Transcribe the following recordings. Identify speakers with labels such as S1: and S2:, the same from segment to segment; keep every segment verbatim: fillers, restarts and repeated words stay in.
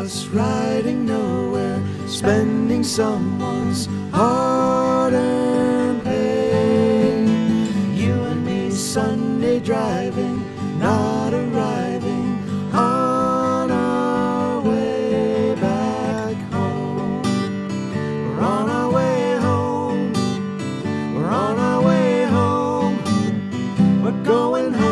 S1: us riding nowhere, spending someone's hard-earned pay. You and me Sunday driving, not arriving on our way back home. We're on our way home. We're on our way home. We're going home.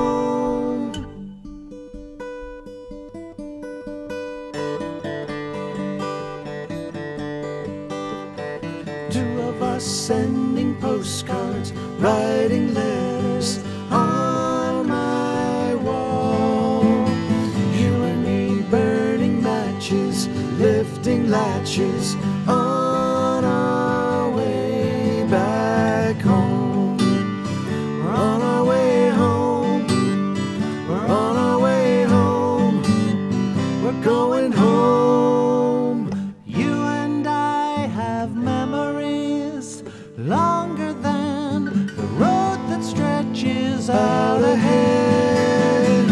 S1: Two of us sending postcards, writing letters on my wall. You and me burning matches, lifting latches on our way back home. We're on our way home. We're on our way home. We're going home. You and I have memories longer than the road that stretches out ahead.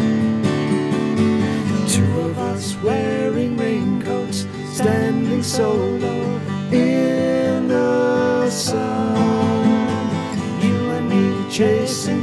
S1: Two of us wearing raincoats, standing solo in the sun. You and me chasing